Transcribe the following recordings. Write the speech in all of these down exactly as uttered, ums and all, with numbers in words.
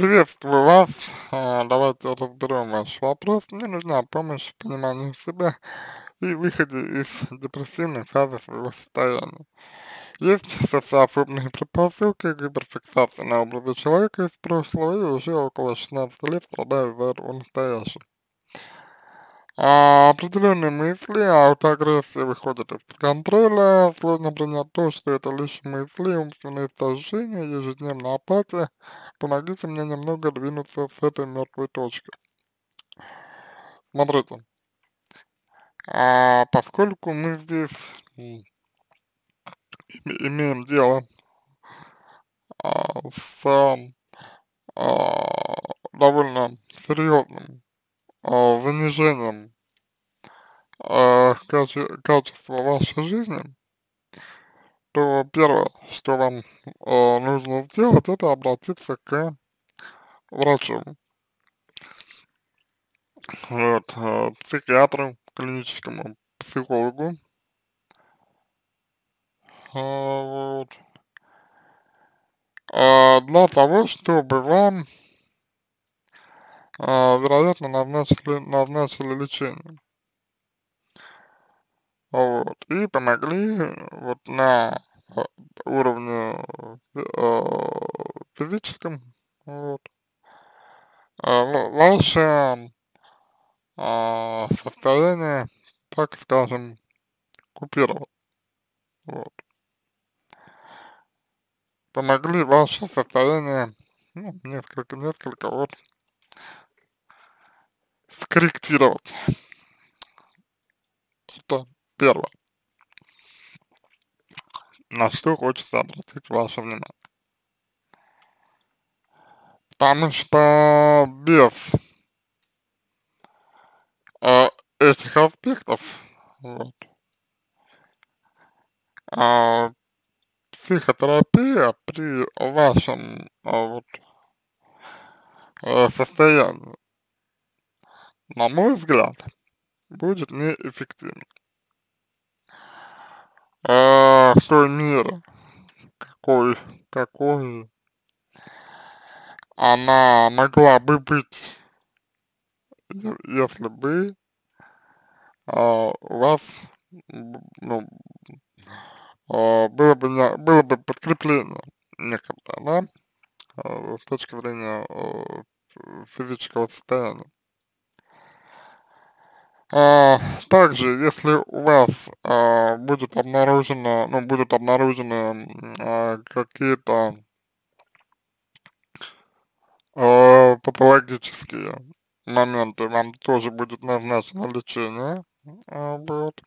Приветствую вас. А, Давайте разберем ваш вопрос. Мне нужна помощь в понимании себя и выходе из депрессивной фазы своего состояния. Есть социофобные предпосылки, гиперфиксация на образе человека из прошлого и уже около шестнадцати лет страдаю за его настоящего. А определенные мысли, аутоагрессия выходит из-под контроля, сложно принять то, что это лишь мысли, умственные искажения, ежедневная апатия. Помогите мне немного двинуться с этой мертвой точки. Смотрите, а поскольку мы здесь м, име- имеем дело а, с а, довольно серьезным а, занижением а, каче- качества вашей жизни, то первое, что вам э, нужно сделать, это обратиться к врачу, вот, э, психиатру, клиническому психологу, э, вот, э, для того, чтобы вам, э, вероятно, назначили, назначили лечение, вот, и помогли э, вот на э, уровне э, физическом, вот, э, ва- ваше а, состояние, так скажем, купировать. Вот. Помогли ваше состояние, ну, несколько, несколько вот скорректировать. Это первое, на что хочется обратить ваше внимание. Потому что без э, этих аспектов, вот, а, психотерапия при вашем а, вот, э, состоянии, на мой взгляд, будет неэффективна. Э, в той мере, какой, какой она могла бы быть, е- если бы а, у вас, м, ну, а, было бы, не- было бы подкрепление некоторое, да, а, с точки зрения а, физического состояния. А, также, если у вас а, будет обнаружено, ну, будут обнаружены м, а, какие-то а, патологические моменты, вам тоже будет назначено лечение, а, вот.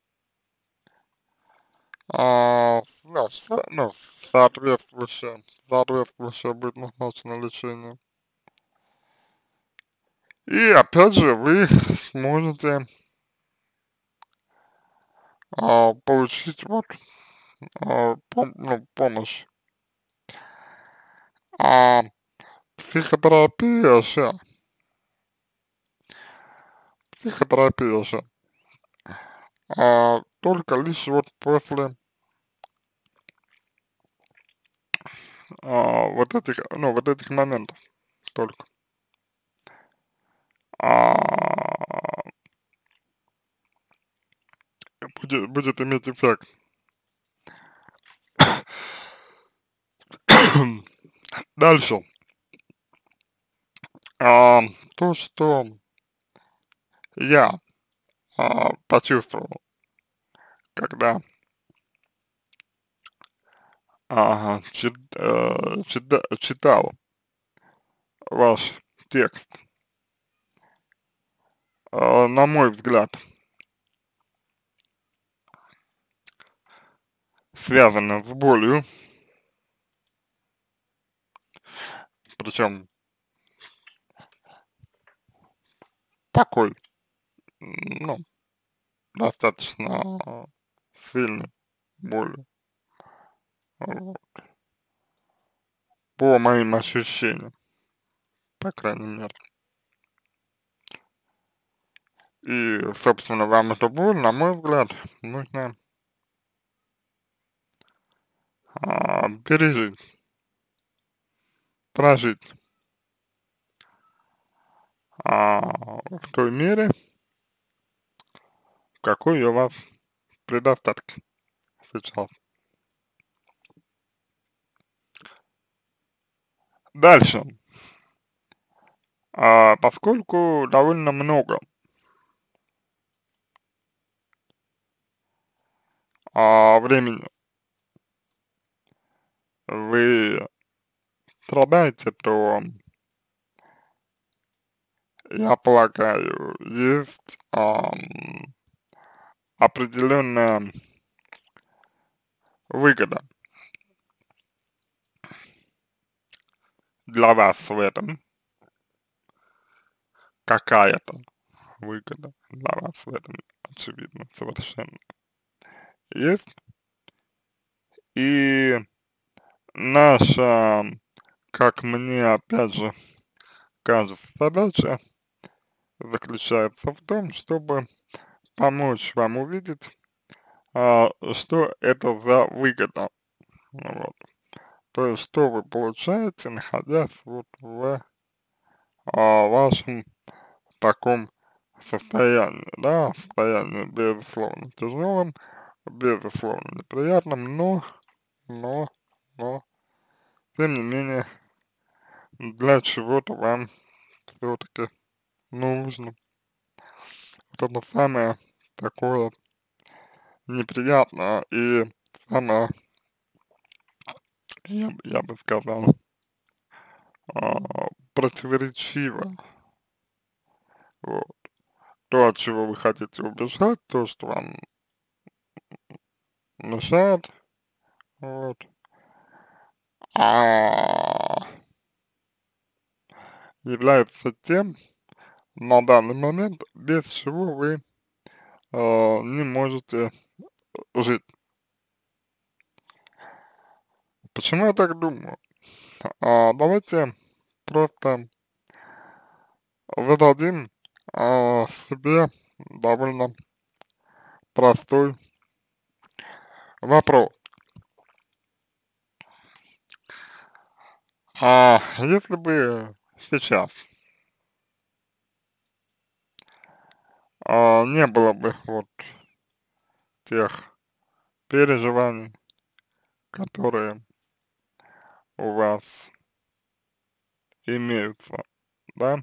А, ну, со- ну, соответствующее, соответствующее будет назначено лечение. И опять же вы сможете а, получить вот а, пом- ну, помощь. А психотерапия же, психотерапия же, а, только лишь вот после а, вот этих, ну, вот этих моментов только. А, будет, будет иметь эффект. Дальше. А, то, что я а, почувствовал, когда ага, чит, э, чита- читал ваш текст, э, на мой взгляд, связано с болью, причем такой, м, ну, достаточно сильной болью, вот, по моим ощущениям, по крайней мере. И, собственно, вам эту боль, на мой взгляд, нужно а, пережить, прожить. а, в той мере, в какой у вас предостатки сейчас. Дальше. А, поскольку довольно много а, времени вы страдаете, то, я полагаю, есть ам, определенная выгода для вас в этом, какая-то выгода для вас в этом, очевидно, совершенно есть. И наша, как мне опять же кажется, задача заключается в том, чтобы помочь вам увидеть, а, что это за выгода. Вот. То есть, что вы получаете, находясь вот в а, вашем таком состоянии, да, состоянии, безусловно, тяжелом, безусловно, неприятном, но, но, но, тем не менее, для чего-то вам все-таки нужно. Вот это самое такое неприятное и самое, я, б- я бы сказал, а, противоречивое. Вот. То, от чего вы хотите убежать, то, что вам мешает, вот, а является тем, на данный момент, без чего вы э, не можете жить. Почему я так думаю? А, давайте просто зададим а, себе довольно простой вопрос. А если бы сейчас а, не было бы вот тех переживаний, которые у вас имеются, да,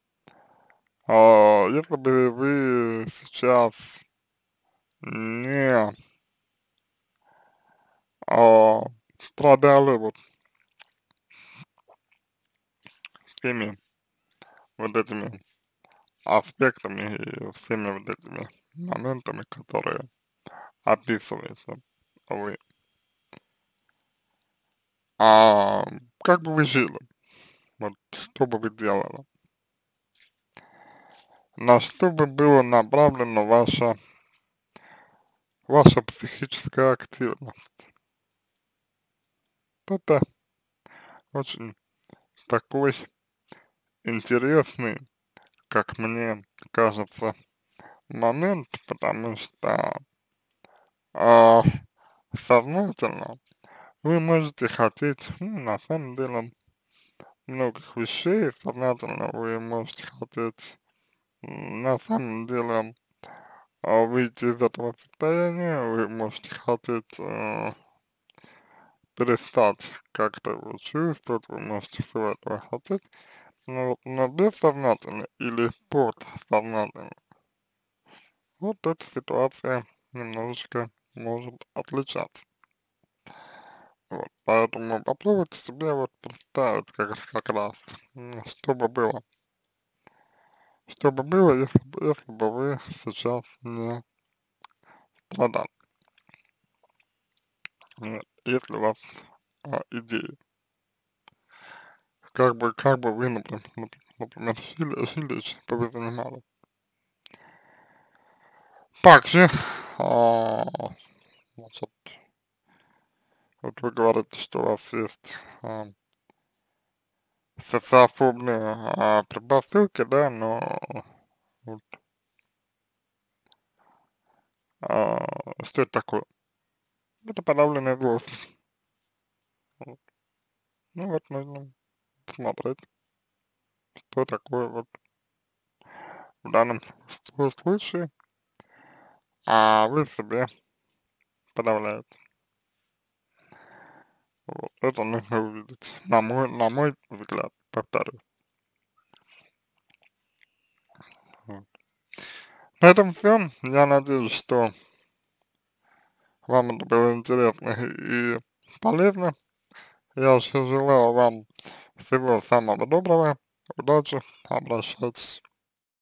а, если бы вы сейчас не а, страдали вот всеми вот этими аспектами и всеми вот этими моментами, которые описываете вы, а как бы вы жили, вот что бы вы делали, на что бы было направлено ваша, ваша психическая активность. Это очень такой интересный, как мне кажется, момент, потому что а, сознательно вы можете хотеть, ну, на самом деле, многих вещей, сознательно вы можете хотеть, м, на самом деле, а, выйти из этого состояния, вы можете хотеть э, перестать как-то его чувствовать, вы можете всего этого хотеть, но, вот- но бессознательно или подсознательно, вот эта ситуация немножечко может отличаться. Вот, поэтому попробуйте себе вот представить как, как раз, м, что бы было, что бы было, если бы, если бы вы сейчас не страдали. Вот, если у вас а, идеи, как бы, как бы вы, например, например, жили, жили, чем бы вы занимались. Также, а, значит, вот вы говорите, что у вас есть а, социофобные а, предпосылки, да, но вот, а, что это такое? Это подавленная злость. Вот. Ну вот нужно смотреть, что такое вот. в данном сл- случае, а вы себе подавляете. Вот. Это нужно увидеть, на мой, на мой взгляд, повторюсь. Вот. На этом все. Я надеюсь, что вам это было интересно и полезно. Я еще желаю вам всего самого доброго, удачи, обращайтесь.